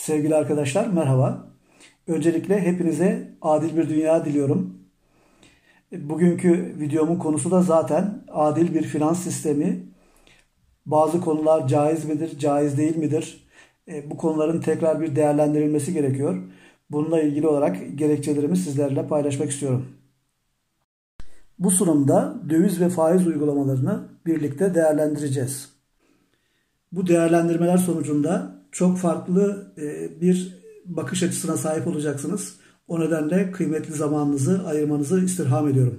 Sevgili arkadaşlar merhaba. Öncelikle hepinize adil bir dünya diliyorum. Bugünkü videomun konusu da zaten adil bir finans sistemi. Bazı konular caiz midir, caiz değil midir? Bu konuların tekrar bir değerlendirilmesi gerekiyor. Bununla ilgili olarak gerekçelerimi sizlerle paylaşmak istiyorum. Bu sunumda döviz ve faiz uygulamalarını birlikte değerlendireceğiz. Bu değerlendirmeler sonucunda çok farklı bir bakış açısına sahip olacaksınız. O nedenle kıymetli zamanınızı ayırmanızı istirham ediyorum.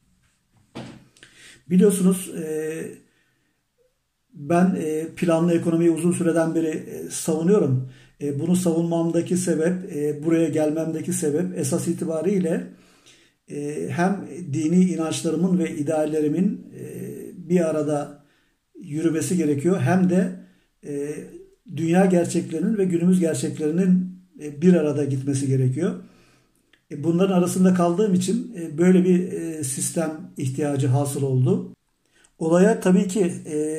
Biliyorsunuz ben planlı ekonomiyi uzun süreden beri savunuyorum. Bunu savunmamdaki sebep, buraya gelmemdeki sebep esas itibariyle hem dini inançlarımın ve ideallerimin bir arada yürümesi gerekiyor. Hem de dünya gerçeklerinin ve günümüz gerçeklerinin bir arada gitmesi gerekiyor. Bunların arasında kaldığım için böyle bir sistem ihtiyacı hasıl oldu. Olaya tabii ki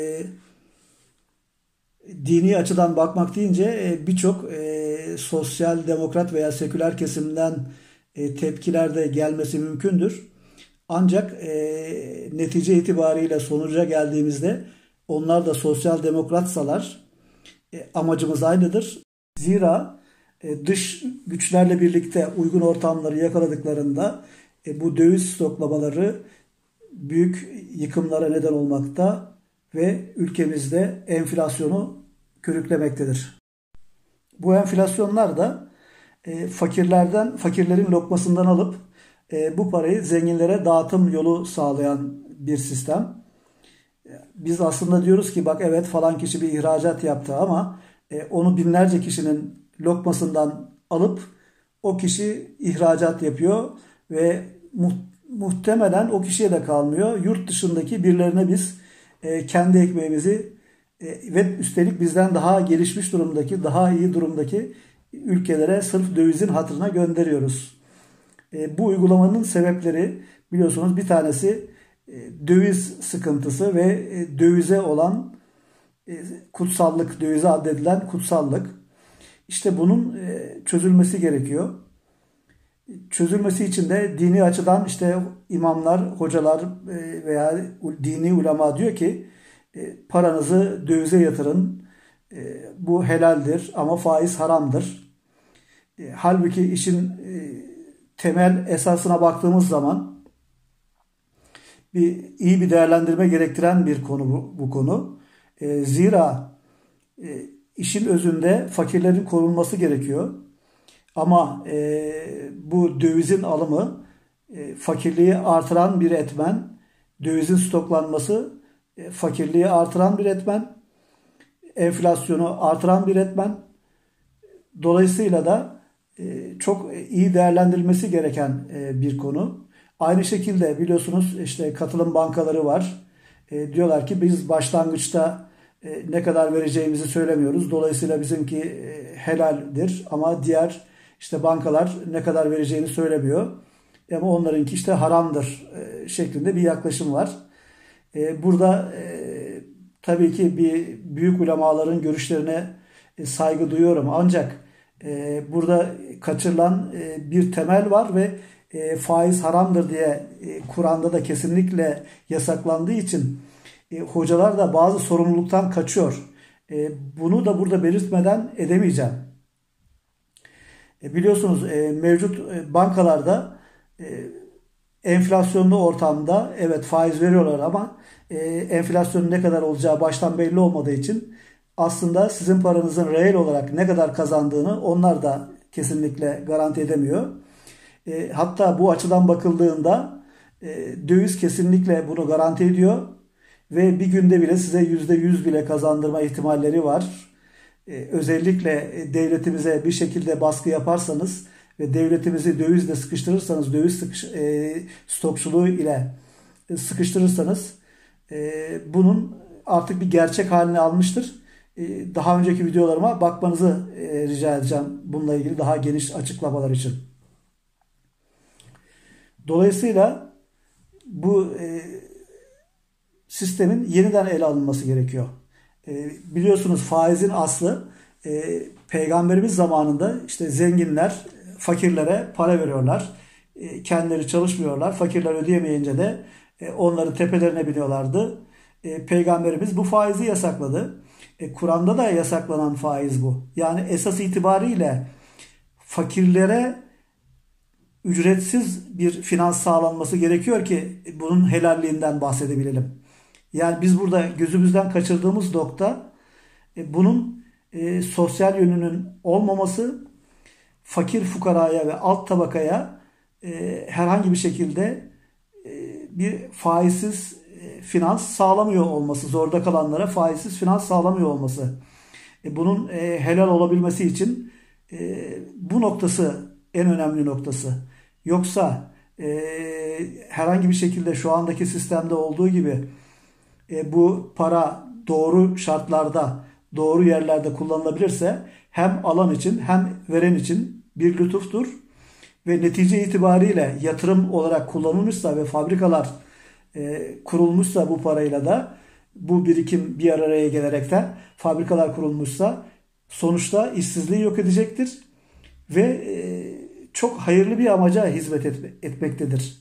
dini açıdan bakmak deyince birçok sosyal demokrat veya seküler kesimden tepkiler de gelmesi mümkündür. Ancak netice itibariyle sonuca geldiğimizde onlar da sosyal demokratsalar amacımız aynıdır. Zira dış güçlerle birlikte uygun ortamları yakaladıklarında bu döviz stoklamaları büyük yıkımlara neden olmakta ve ülkemizde enflasyonu körüklemektedir. Bu enflasyonlar da fakirlerin lokmasından alıp bu parayı zenginlere dağıtım yolu sağlayan bir sistem. Biz aslında diyoruz ki bak evet falan kişi bir ihracat yaptı ama onu binlerce kişinin lokmasından alıp o kişi ihracat yapıyor ve muhtemelen o kişiye de kalmıyor. Yurt dışındaki birilerine biz kendi ekmeğimizi ve üstelik bizden daha gelişmiş durumdaki, daha iyi durumdaki ülkelere sırf dövizin hatırına gönderiyoruz. Bu uygulamanın sebepleri biliyorsunuz bir tanesi döviz sıkıntısı ve dövize olan kutsallık, dövize addedilen kutsallık. İşte bunun çözülmesi gerekiyor. Çözülmesi için de dini açıdan işte imamlar, hocalar veya dini ulema diyor ki paranızı dövize yatırın. Bu helaldir ama faiz haramdır. Halbuki işin temel esasına baktığımız zaman iyi bir değerlendirme gerektiren bir konu bu konu. Zira işin özünde fakirlerin korunması gerekiyor. Ama bu dövizin alımı fakirliği artıran bir etmen, dövizin stoklanması fakirliği artıran bir etmen, enflasyonu artıran bir etmen. Dolayısıyla da çok iyi değerlendirilmesi gereken bir konu. Aynı şekilde biliyorsunuz işte katılım bankaları var. Diyorlar ki biz başlangıçta ne kadar vereceğimizi söylemiyoruz. Dolayısıyla bizimki helaldir ama diğer işte bankalar ne kadar vereceğini söylemiyor. Ama onlarınki işte haramdır şeklinde bir yaklaşım var. Burada tabii ki büyük ulemaların görüşlerine saygı duyuyorum. Ancak burada kaçırılan bir temel var ve faiz haramdır diye Kur'an'da da kesinlikle yasaklandığı için hocalar da bazı sorumluluktan kaçıyor. Bunu da burada belirtmeden edemeyeceğim. Biliyorsunuz mevcut bankalarda enflasyonlu ortamda evet faiz veriyorlar ama enflasyonun ne kadar olacağı baştan belli olmadığı için aslında sizin paranızın reel olarak ne kadar kazandığını onlar da kesinlikle garanti edemiyor. Hatta bu açıdan bakıldığında döviz kesinlikle bunu garanti ediyor ve bir günde bile size %100 bile kazandırma ihtimalleri var. Özellikle devletimize bir şekilde baskı yaparsanız ve devletimizi dövizle sıkıştırırsanız, döviz stokçuluğu ile sıkıştırırsanız bunun artık bir gerçek haline almıştır. Daha önceki videolarıma bakmanızı rica edeceğim bununla ilgili daha geniş açıklamalar için. Dolayısıyla bu sistemin yeniden ele alınması gerekiyor. Biliyorsunuz faizin aslı Peygamberimiz zamanında işte zenginler fakirlere para veriyorlar. Kendileri çalışmıyorlar. Fakirler ödeyemeyince de onların tepelerine biniyorlardı. Peygamberimiz bu faizi yasakladı. Kur'an'da da yasaklanan faiz bu. Yani esas itibariyle fakirlere ücretsiz bir finans sağlanması gerekiyor ki bunun helalliğinden bahsedebilelim. Yani biz burada gözümüzden kaçırdığımız nokta bunun sosyal yönünün olmaması, fakir fukaraya ve alt tabakaya herhangi bir şekilde bir faizsiz finans sağlamıyor olması, zorda kalanlara faizsiz finans sağlamıyor olması. Bunun helal olabilmesi için bu noktası en önemli noktası. Yoksa herhangi bir şekilde şu andaki sistemde olduğu gibi bu para doğru şartlarda, doğru yerlerde kullanılabilirse hem alan için hem veren için bir lütuftur. Ve netice itibariyle yatırım olarak kullanılmışsa ve fabrikalar kurulmuşsa bu parayla da bu birikim bir araya gelerekten fabrikalar kurulmuşsa sonuçta işsizliği yok edecektir ve çok hayırlı bir amaca hizmet etmektedir.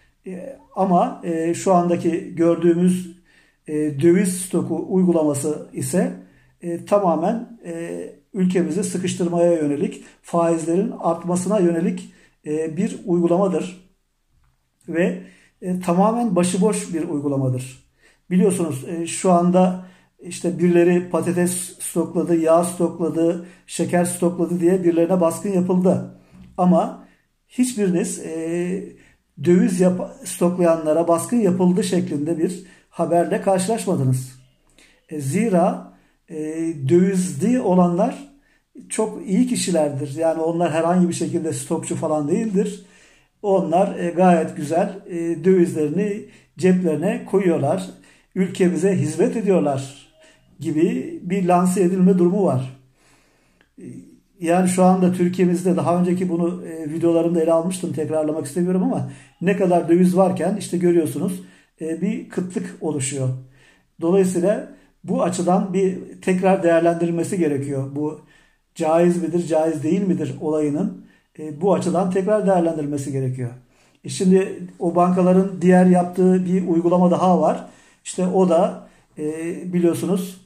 Ama şu andaki gördüğümüz döviz stoku uygulaması ise tamamen ülkemizi sıkıştırmaya yönelik, faizlerin artmasına yönelik bir uygulamadır ve tamamen başıboş bir uygulamadır. Biliyorsunuz şu anda işte birileri patates stokladı, yağ stokladı, şeker stokladı diye birilerine baskın yapıldı. Ama hiçbiriniz döviz stoklayanlara baskın yapıldı şeklinde bir haberle karşılaşmadınız. Zira dövizli olanlar çok iyi kişilerdir. Yani onlar herhangi bir şekilde stokçu falan değildir. Onlar gayet güzel dövizlerini ceplerine koyuyorlar. Ülkemize hizmet ediyorlar gibi bir lanse edilme durumu var. Yani şu anda Türkiye'mizde daha önceki bunu videolarımda ele almıştım. Tekrarlamak istemiyorum ama ne kadar döviz varken işte görüyorsunuz bir kıtlık oluşuyor. Dolayısıyla bu açıdan bir tekrar değerlendirilmesi gerekiyor. Bu caiz midir, caiz değil midir olayının bu açıdan tekrar değerlendirilmesi gerekiyor. Şimdi o bankaların diğer yaptığı bir uygulama daha var. İşte o da biliyorsunuz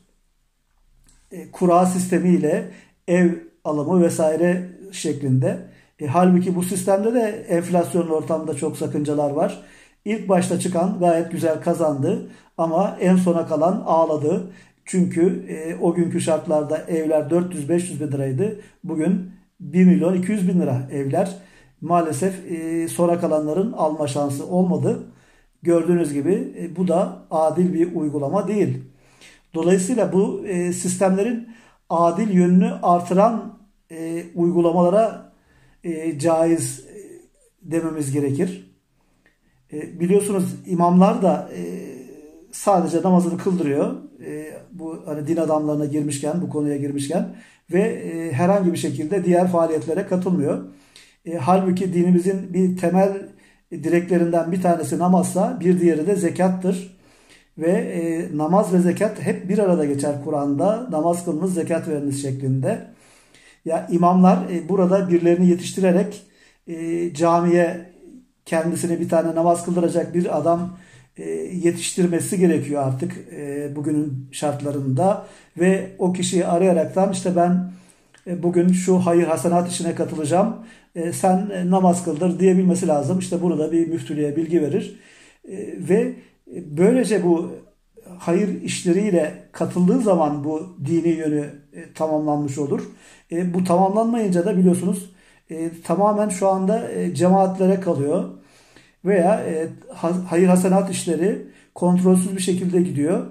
kura sistemiyle ev alımı vesaire şeklinde. Halbuki bu sistemde de enflasyon ortamında çok sakıncalar var. İlk başta çıkan gayet güzel kazandı ama en sona kalan ağladı. Çünkü o günkü şartlarda evler 400-500 bin liraydı. Bugün 1 milyon 200 bin lira evler. Maalesef sonra kalanların alma şansı olmadı. Gördüğünüz gibi bu da adil bir uygulama değil. Dolayısıyla bu sistemlerin adil yönünü artıran uygulamalara caiz dememiz gerekir. Biliyorsunuz imamlar da sadece namazını kıldırıyor. Bu hani din adamlarına girmişken, bu konuya girmişken ve herhangi bir şekilde diğer faaliyetlere katılmıyor. Halbuki dinimizin bir temel direklerinden bir tanesi namazsa bir diğeri de zekattır. Ve namaz ve zekat hep bir arada geçer Kur'an'da. Namaz kılınız, zekat veriniz şeklinde. Ya imamlar burada birilerini yetiştirerek camiye kendisine bir tane namaz kıldıracak bir adam yetiştirmesi gerekiyor artık bugünün şartlarında. Ve o kişiyi arayaraktan işte ben bugün şu hayır hasenat işine katılacağım. Sen namaz kıldır diyebilmesi lazım. İşte burada bir müftülüğe bilgi verir. Ve böylece bu hayır işleriyle katıldığı zaman bu dini yönü tamamlanmış olur. Bu tamamlanmayınca da biliyorsunuz tamamen şu anda cemaatlere kalıyor. Veya hayır hasenat işleri kontrolsüz bir şekilde gidiyor.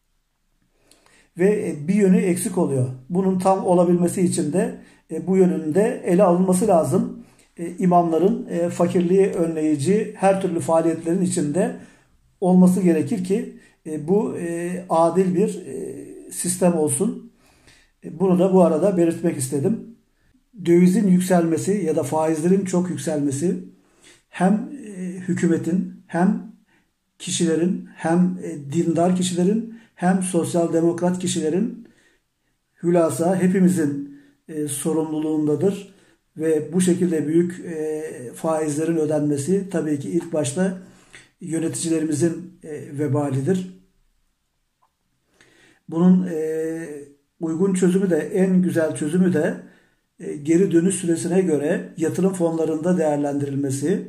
Ve bir yönü eksik oluyor. Bunun tam olabilmesi için de bu yönünde ele alınması lazım. İmamların fakirliği önleyici her türlü faaliyetlerin içinde olması gerekir ki bu adil bir sistem olsun. Bunu da bu arada belirtmek istedim. Dövizin yükselmesi ya da faizlerin çok yükselmesi hem hükümetin hem kişilerin hem dindar kişilerin hem sosyal demokrat kişilerin hülasa hepimizin sorumluluğundadır ve bu şekilde büyük faizlerin ödenmesi tabii ki ilk başta yöneticilerimizin vebalidir. Bunun uygun çözümü de, en güzel çözümü de geri dönüş süresine göre yatırım fonlarında değerlendirilmesi.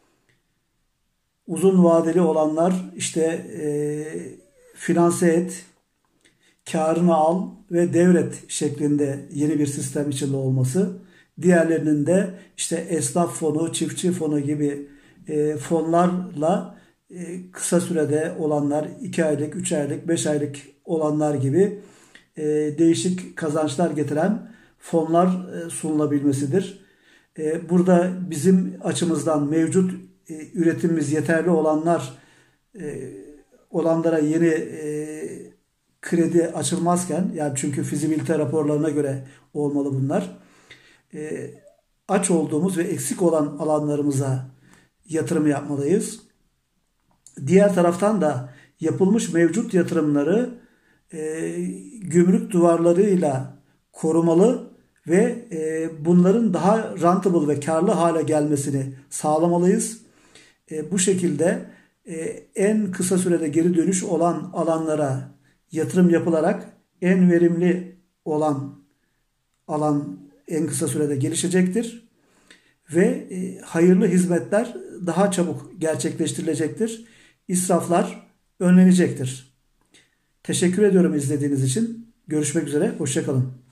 Uzun vadeli olanlar işte finanse et, kârını al ve devret şeklinde yeni bir sistem içinde olması. Diğerlerinin de işte esnaf fonu, çiftçi fonu gibi fonlarla kısa sürede olanlar, 2 aylık, 3 aylık, 5 aylık olanlar gibi değişik kazançlar getiren fonlar sunulabilmesidir. Burada bizim açımızdan mevcut üretimimiz yeterli olanlara yeni kredi açılmazken, yani çünkü fizibilite raporlarına göre olmalı bunlar. Aç olduğumuz ve eksik olan alanlarımıza yatırım yapmalıyız. Diğer taraftan da yapılmış mevcut yatırımları gümrük duvarlarıyla korumalı ve bunların daha rentable ve karlı hale gelmesini sağlamalıyız. Bu şekilde en kısa sürede geri dönüş olan alanlara yatırım yapılarak en verimli olan alan en kısa sürede gelişecektir ve hayırlı hizmetler daha çabuk gerçekleştirilecektir. İsraflar önlenecektir. Teşekkür ediyorum izlediğiniz için. Görüşmek üzere, hoşça kalın.